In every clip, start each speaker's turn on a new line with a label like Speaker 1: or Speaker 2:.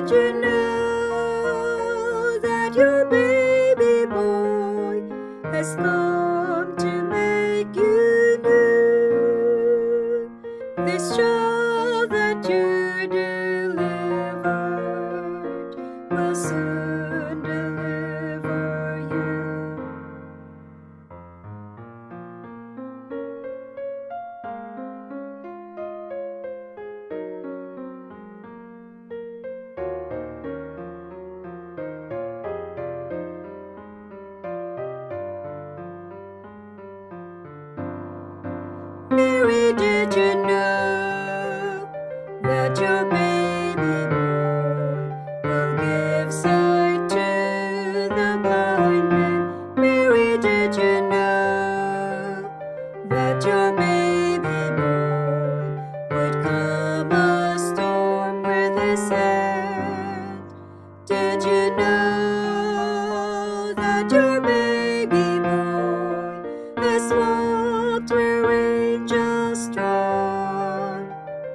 Speaker 1: Did you know that your baby boy has come to make you new? This child that you delivered will soon deliver you. Mary, did you know that your baby boy will give sight to the blind man? Mary, did you know that your baby boy would calm a storm with his hand? Did you know that your baby boy has walked where angels trod?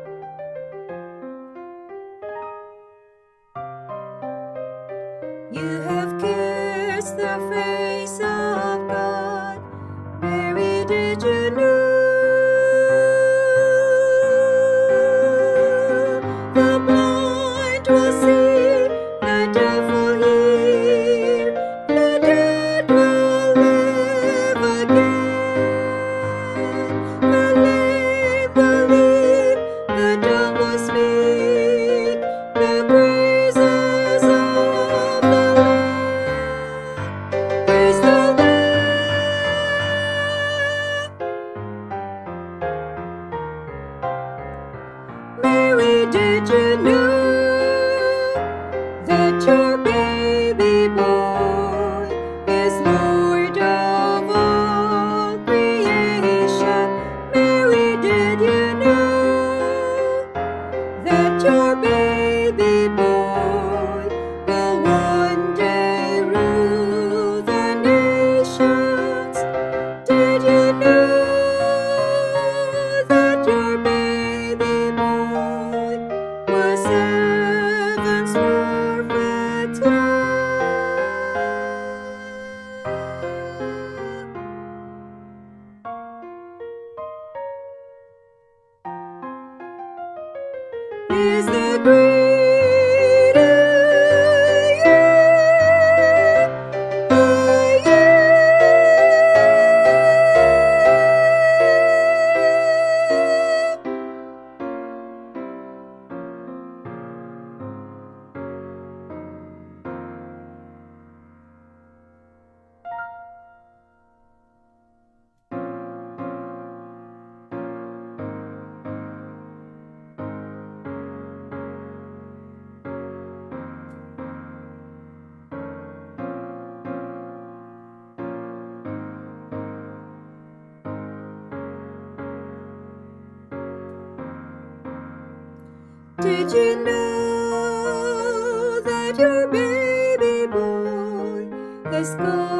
Speaker 1: You have kissed the face of God. Mary, did you know the blind will see, the deaf will hear, the dead will live again, the lame will leap, the dumb will speak, the praises of the Lamb. Praise the Lamb. Mary, did you know that your baby boy is Lord of all creation? Mary, did you know that your baby boy will one day rule the nations? Did you know that your baby boy was heaven's perfect Lamb? Is the great I Did you know that your baby boy has gone